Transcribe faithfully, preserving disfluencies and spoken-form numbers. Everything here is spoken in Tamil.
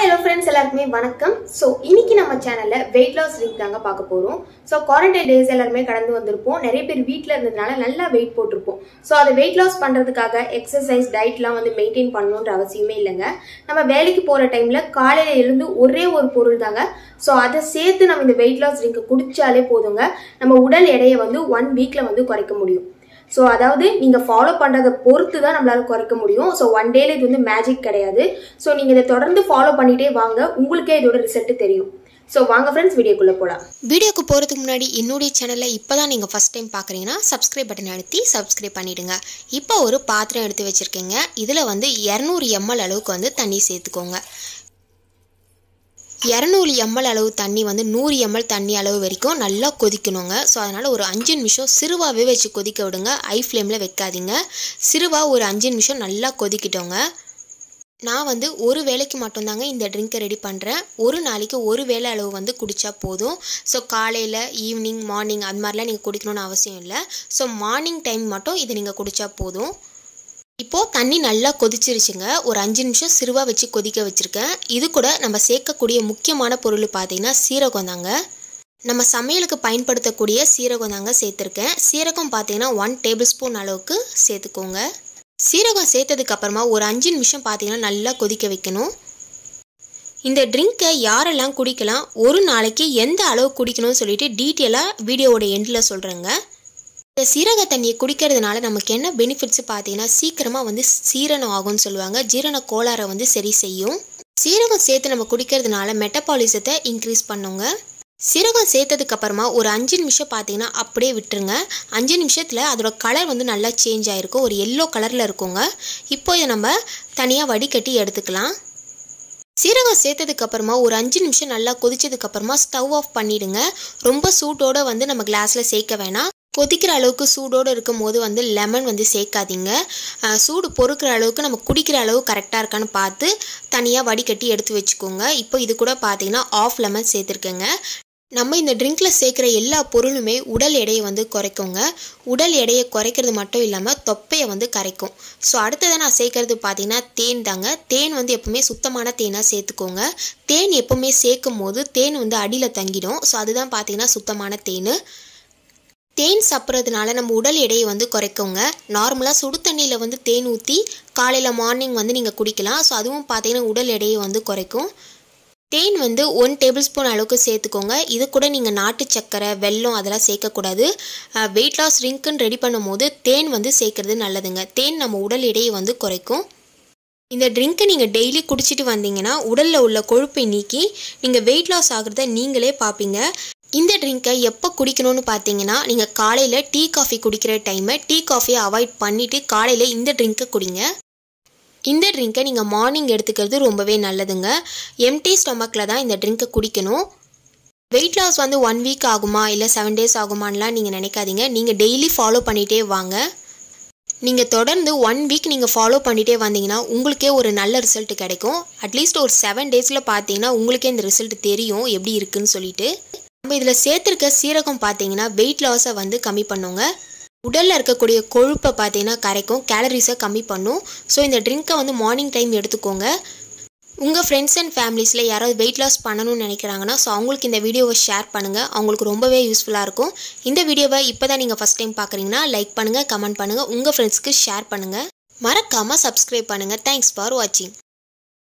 Hello friends, எல்லாருக்குமே வணக்கம். சோ இன்னைக்கு நம்ம சேனல்ல weight loss drink தாங்க பார்க்க போறோம். சோ குவாரண்டைன் டேஸ் எல்லாரும் கடந்து வந்திருப்போம். நிறைய பேர் வீட்ல இருந்ததனால நல்லா weight போட்டுருப்போம். சோ அத weight loss பண்றதுக்காக எக்சர்சைஸ் டயட்லாம் வந்து மெயின்टेन பண்ணனும்ன்ற அவசியமே இல்லங்க. நம்ம வேலைக்கு போற டைம்ல காலையில எழுந்து ஒரே ஒரு பொருள் தாங்க. சோ அத சேர்த்து நம்ம இந்த weight loss drink குடிச்சாலே போதுங்க. நம்ம உடல் எடையை வந்து one வீக்ல வந்து குறைக்க முடியும். So அதாவது நீங்க ஃபாலோ பண்றத பொறுத்து தான் நம்மளால குறைக்க முடியும். சோ one டேல இது வந்து மேஜிக் கிடையாது. சோ நீங்க இத தொடர்ந்து ஃபாலோ பண்ணிட்டே வாங்க, உங்களுக்கே இதோட ரிசல்ட் தெரியும். சோ வாங்க फ्रेंड्स வீடியோக்குள்ள போலாம். வீடியோக்கு போறதுக்கு முன்னாடி என்னோட சேனலை இப்பதான் நீங்க ஃபர்ஸ்ட் டைம் பார்க்கறீங்கன்னா சப்ஸ்கிரைப் பட்டன் அழுத்தி சப்ஸ்கிரைப் பண்ணிடுங்க. இப்போ ஒரு பாத்திரம் எடுத்து வச்சிருக்கேங்க. இதுல வந்து இருநூறு எம்எல் அளவுக்கு வந்து தண்ணி சேர்த்துக்கோங்க. இருநூறு எம்எல் அளவு தண்ணி வந்து நூறு எம்எல் தண்ணி அளவு வரைக்கும் நல்லா கொதிக்கணுங்க. ஸோ அதனால் ஒரு அஞ்சு நிமிஷம் சிறுவாகவே வச்சு கொதிக்க விடுங்க. ஐ ஃப்ளேமில் வைக்காதீங்க. சிறுவா ஒரு அஞ்சு நிமிஷம் நல்லா கொதிக்கிட்டோங்க. நான் வந்து ஒரு வேளைக்கு மட்டும்தாங்க இந்த ட்ரிங்கை ரெடி பண்ணுறேன். ஒரு நாளைக்கு ஒரு வேளை அளவு வந்து குடித்தா போதும். ஸோ காலையில் ஈவினிங் மார்னிங் அது மாதிரிலாம் நீங்கள் குடிக்கணும்னு அவசியம் இல்லை. ஸோ மார்னிங் டைம் மட்டும் இதை நீங்கள் குடித்தா போதும். இப்போது தண்ணி நல்லா கொதிச்சிருச்சுங்க. ஒரு அஞ்சு நிமிஷம் சிறுவாக வச்சு கொதிக்க வச்சுருக்கேன். இது கூட நம்ம சேர்க்கக்கூடிய முக்கியமான பொருள் பார்த்திங்கன்னா சீரகம் தாங்க. நம்ம சமையலுக்கு பயன்படுத்தக்கூடிய சீரகம் தாங்க சேர்த்துருக்கேன். சீரகம் பார்த்திங்கன்னா ஒன் டேபிள் ஸ்பூன் அளவுக்கு சேர்த்துக்கோங்க. சீரகம் சேர்த்ததுக்கு அப்புறமா ஒரு அஞ்சு நிமிஷம் பார்த்திங்கன்னா நல்லா கொதிக்க வைக்கணும். இந்த ட்ரிங்கை யாரெல்லாம் குடிக்கலாம், ஒரு நாளைக்கு எந்த அளவு குடிக்கணும்னு சொல்லிட்டு டீட்டெயிலாக வீடியோவோட எண்டில் சொல்கிறேங்க. இந்த சீரக தண்ணியை குடிக்கிறதுனால நமக்கு என்ன பெனிஃபிட்ஸ் பார்த்தீங்கன்னா சீக்கிரமாக வந்து சீரணம் ஆகும்னு சொல்லுவாங்க. ஜீரண கோளாறை வந்து சரி செய்யும். சீரகம் சேர்த்து நம்ம குடிக்கிறதுனால மெட்டபாலிசத்தை இன்க்ரீஸ் பண்ணுங்க. சீரகம் சேர்த்ததுக்கு அப்புறமா ஒரு அஞ்சு நிமிஷம் பார்த்தீங்கன்னா அப்படியே விட்டுருங்க. அஞ்சு நிமிஷத்தில் அதோட கலர் வந்து நல்லா சேஞ்ச் ஆகிருக்கும். ஒரு எல்லோ கலரில் இருக்குங்க. இப்போ இதை நம்ம தனியாக வடிகட்டி எடுத்துக்கலாம். சீரகம் சேர்த்ததுக்கு அப்புறமா ஒரு அஞ்சு நிமிஷம் நல்லா கொதிச்சதுக்கு அப்புறமா ஸ்டவ் ஆஃப் பண்ணிடுங்க. ரொம்ப சூட்டோட வந்து நம்ம கிளாஸில் சேர்க்க வேணாம். கொதிக்கிற அளவுக்கு சூடோடு இருக்கும் போது வந்து லெமன் வந்து சேர்க்காதீங்க. சூடு பொறுக்கிற அளவுக்கு நம்ம குடிக்கிற அளவு கரெக்டாக இருக்கான்னு பார்த்து தனியாக வடிகட்டி எடுத்து வச்சுக்கோங்க. இப்போ இது கூட பார்த்தீங்கன்னா ஆஃப் லெமன் சேர்த்துருக்கேங்க. நம்ம இந்த ட்ரிங்கில் சேர்க்குற எல்லா பொருளுமே உடல் எடையை வந்து குறைக்குங்க. உடல் எடையை குறைக்கிறது மட்டும் இல்லாமல் தொப்பையை வந்து கரைக்கும். ஸோ அடுத்ததை நான் சேர்க்கறது பார்த்தீங்கன்னா தேன் தாங்க. தேன் வந்து எப்பவுமே சுத்தமான தேனாக சேர்த்துக்கோங்க. தேன் எப்பவுமே சேர்க்கும் போது தேன் வந்து அடியில் தங்கிடும். ஸோ அதுதான் பார்த்தீங்கன்னா சுத்தமான தேன். தேன் சாப்பிட்றதுனால நம்ம உடல் எடையை வந்து குறைக்குங்க. நார்மலாக சுடு தண்ணியில் வந்து தேன் ஊற்றி காலையில் மார்னிங் வந்து நீங்கள் குடிக்கலாம். ஸோ அதுவும் பார்த்தீங்கன்னா உடல் எடையை வந்து குறைக்கும். தேன் வந்து ஒன் டேபிள் ஸ்பூன் அளவுக்கு சேர்த்துக்கோங்க. இது கூட நீங்கள் நாட்டு சக்கரை வெல்லம் அதெல்லாம் சேர்க்கக்கூடாது. வெயிட் லாஸ் ட்ரிங்க்குன்னு ரெடி பண்ணும் போது தேன் வந்து சேர்க்குறது நல்லதுங்க. தேன் நம்ம உடல் எடையை வந்து குறைக்கும். இந்த ட்ரிங்க்கை நீங்கள் டெய்லி குடிச்சிட்டு வந்தீங்கன்னா உடலில் உள்ள கொழுப்பை நீக்கி நீங்கள் வெயிட் லாஸ் ஆகிறத நீங்களே பார்ப்பீங்க. இந்த ட்ரிங்கை எப்போ குடிக்கணும்னு பார்த்தீங்கன்னா நீங்கள் காலையில் டீ காஃபி குடிக்கிற டைமை டீ காஃபியை அவாய்ட் பண்ணிவிட்டு காலையில் இந்த ட்ரிங்கை குடிங்க. இந்த ட்ரிங்கை நீங்கள் மார்னிங் எடுத்துக்கிறது ரொம்பவே நல்லதுங்க. எம்டி ஸ்டொமக்கில் தான் இந்த ட்ரிங்கை குடிக்கணும். வெயிட் லாஸ் வந்து ஒன் வீக் ஆகுமா இல்லை செவன் டேஸ் ஆகுமான்லாம் நீங்கள் நினைக்காதீங்க. நீங்கள் டெய்லி ஃபாலோ பண்ணிகிட்டே வாங்க. நீங்கள் தொடர்ந்து ஒன் வீக் நீங்கள் ஃபாலோ பண்ணிகிட்டே வந்தீங்கன்னா உங்களுக்கே ஒரு நல்ல ரிசல்ட் கிடைக்கும். அட்லீஸ்ட் ஒரு செவன் டேஸில் பார்த்தீங்கன்னா உங்களுக்கே இந்த ரிசல்ட் தெரியும் எப்படி இருக்குன்னு சொல்லிட்டு. நம்ம இதில் சேர்த்துருக்க சீரகம் பார்த்தீங்கன்னா வெயிட் லாஸை வந்து கம்மி பண்ணுங்க. உடலில் இருக்கக்கூடிய கொழுப்பை பார்த்தீங்கன்னா கரைக்கும், கேலரிஸை கம்மி பண்ணும். ஸோ இந்த ட்ரிங்கை வந்து மார்னிங் டைம் எடுத்துக்கோங்க. உங்கள் ஃப்ரெண்ட்ஸ் அண்ட் ஃபேமிலிஸில் யாராவது வெயிட் லாஸ் பண்ணணும்னு நினைக்கிறாங்கன்னா ஸோ அவங்களுக்கு இந்த வீடியோவை ஷேர் பண்ணுங்கள். அவங்களுக்கு ரொம்பவே யூஸ்ஃபுல்லாக இருக்கும். இந்த வீடியோவை இப்போ தான் நீங்கள் ஃபஸ்ட் டைம் பார்க்குறீங்கன்னா லைக் பண்ணுங்கள், கமெண்ட் பண்ணுங்கள், உங்கள் ஃப்ரெண்ட்ஸ்க்கு ஷேர் பண்ணுங்கள். மறக்காமல் சப்ஸ்கிரைப் பண்ணுங்கள். தேங்க்ஸ் ஃபார் வாட்சிங்.